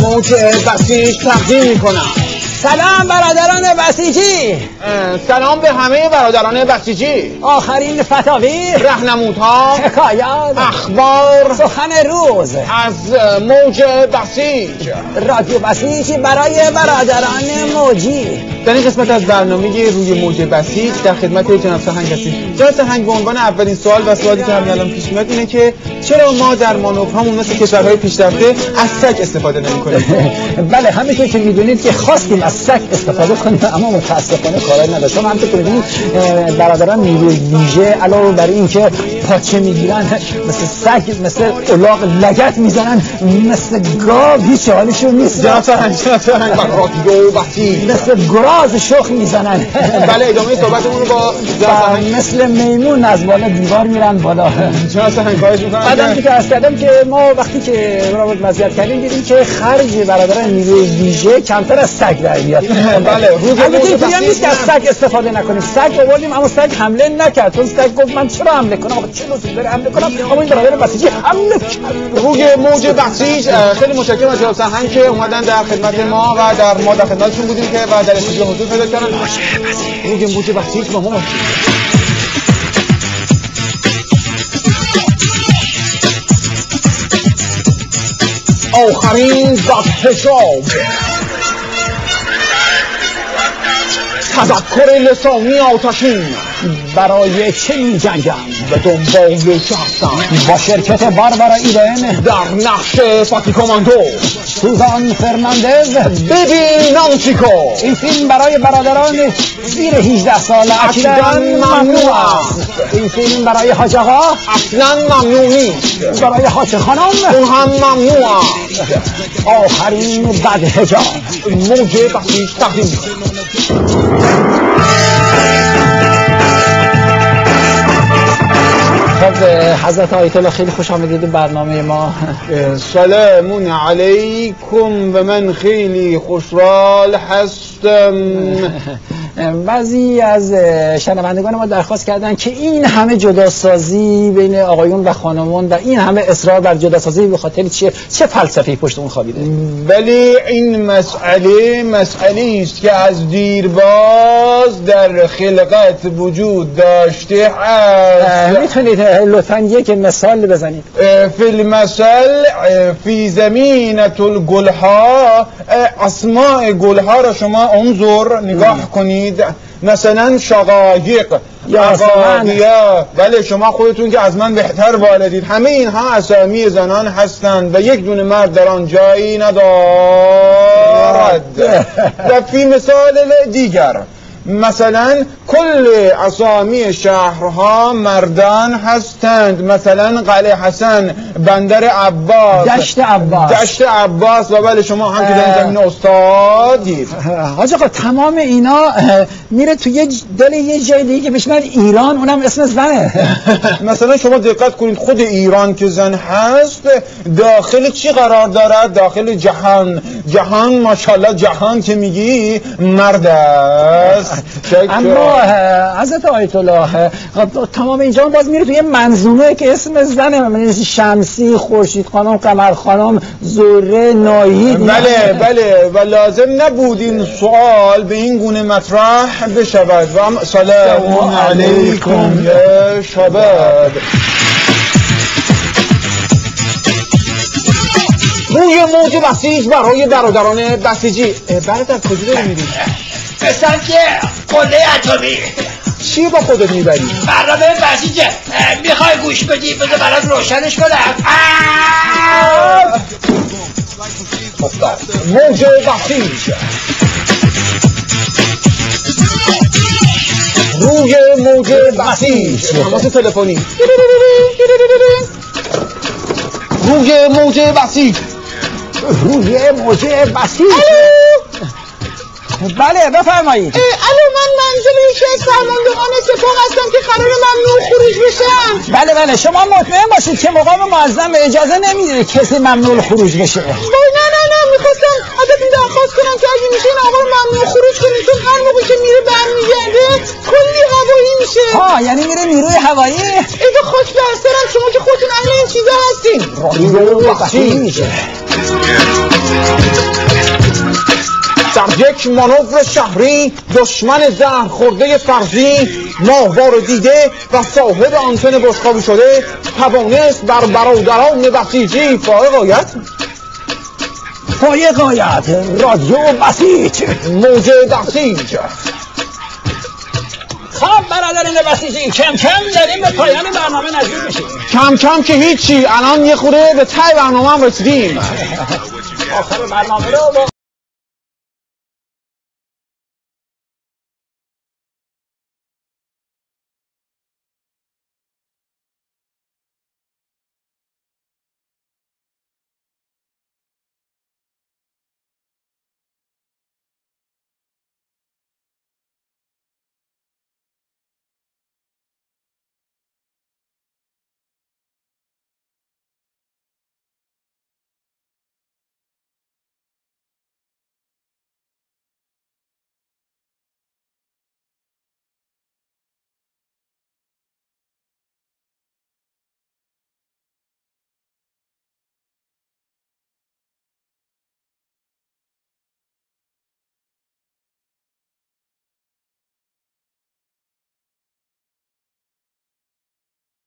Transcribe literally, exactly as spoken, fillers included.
موج بسیج تقدیم میکنم. سلام برادران بسیجی. سلام به همه برادران بسیجی. آخرین فتاوی، راهنمودها، حکایات، اخبار، سخن روز از موج بسیج، رادیو بسیج برای برادران موجی. در این قسمت از برنامه روی موج بسیج در خدمت جناب سهنگ هستیم. جناب سهنگ، به عنوان اولین سوال و سوالی که همین الان پیش میاد اینه که چرا ما در مانورهامون مثل کشورهای پیشرفته از سگ استفاده نمی‌کنیم؟ بله، همونطور که میدونید که خواستیم از سگ استفاده کنیم اما متاسفانه کاری نداشت. شما همونطور که میدونید برادران نیروی ویژه علاوه بر این که پاچه میگیرن مثل سگ، مثل الاغ لگد میزنن، مثل گاو هیچ حالشون نیست. جناب سهنگ، جناب سهنگ رادیو بسیج مثل گراز شخ میزنن. بله، ادامه صحبتمون رو با مثل میمون از بالا دیوار میرن بالا. جناب سهنگ خواهش می‌کنم. بعدم که عرض کردم که ما وقتی که برامون وضعیت کردیم دیدیم که خرج برادران نیروی ویژه کمتر از سگ در میاد. بله، روز البته اینطوری نیست که از سگ استفاده نکنیم. سگ آوردیم اما سگ حمله نکرد. چون سگ گفت من چرا حمله کنم؟ آخه چه لزومی داره حمله کنم؟ اما این برادر بسیجی حمله کرد. روی موج بسیج. خیلی متشکرم از جناب سهنگ که اومدن در خدمت ما و در ما در خدمتشون بودیم که و در استودیو حضور پیدا کردن. روی موج بسیج با ما آخرین ضبط تذکر لسانی آتشین. برای چه می جنگم؟ به دنبال چه هستم؟ با شرکت باربارا ایدن در نقش فاتی کاماندو سوزان فرناندز. ببین نانچیکو. این فیلم برای برادران زیر هجده ساله اصلا ممنوع است. این فیلم برای حاج آقا اصلا ممنوع نیست. برای حاج خانم اون هم ممنوع است. آخرین بدحجاب موج بسیج تقدیم. خب حضرت آیت الله خیلی خوش آمدید به برنامه ما. سلام علیکم و من خیلی خوشحال هستم. بعضی از شنوندگان ما درخواست کردن که این همه جداسازی بین آقایون و خانمان و این همه اصرار بر جداسازی به خاطر چیه؟ چه فلسفه‌ای پشت اون خوابیده؟ ولی این مسئله مسئله است که از دیرباز در خلقت وجود داشته است. میتونید لطفاً یک مثال بزنید؟ فی المثل فی زمینة الگلها، اسماء گلها را شما انظر نگاه کنید. مثلا شقایق، عقاقیه. بله، شما خودتون که از من بهتر والدید. همه اینها اسامی زنان هستند و یک دونه مرد در آن جایی ندارد. و فی مثال دیگر مثلا کل اسامی شهرها مردان هستند. مثلا قلعه حسن، بندر عباس، دشت عباس، دشت عباس. و بله، شما هم که در این زمین استادید. حاج آقا تمام اینا میره تو یه دل یه جای دیگه که بهش میگن ایران، اونم اسم زنه. مثلا شما دقت کنید، خود ایران که زن هست داخل چی قرار دارد؟ داخل جهان. جهان ماشاءالله، جهان که میگی مرد است. اما حضرت آیت الله تمام اینجا باز میره توی یه منظومه که اسم زنه، مثل شمسی، خورشید خانم، قمر خانم، زهره، ناهید. بله بله، و لازم نبود این سوال به این گونه مطرح بشود. و سلام علیکم شباب. روی موج بسیج برای برادران بسیجی. برادر کجا داری میری؟ به سمت قله اتمی. چی با خودت میبری؟ برنامه بسیجه. میخوای گوش بدی؟ بذار برات روشنش کنم. موج بسیج. روی موج بسیج. تماس تلفنی. روی موج بسیج. روی موج بسیج. بله بفرمایید. الو، من منزل یکی از فرماندهان سپاه هستم که قرار ممنوع خروج بشم. بله بله، شما مطمئن باشید که مقام معظم اجازه نمیده کسی ممنوع خروج بشه. وای نه نه نه، میخواستم ازتون درخواست کنم که اگه میشه این آقا ممنوع خروج کنید، چون هر موقع که میره برمیگرده کلی هوایی میشه. ها، یعنی میره نیروی هوایی؟ ایده خاک بر سرم، شما که خودتون اهل این چیزا هستین. رادیو بسیج. در یک مانور شهری دشمن زهر خورده فرضی ماهوار دیده و صاحب آنتن بشقابی شده توانست بر برادران بسیجی فائق آید فائق آید رادیو بسیج موج بسیج. خب برادران بسیجی کم کم داریم به پایان برنامه نزدیک میشیم. کم کم که هیچی، الان یه خوره به ته برنامه هم رسیدیم. آخر برنامه رو با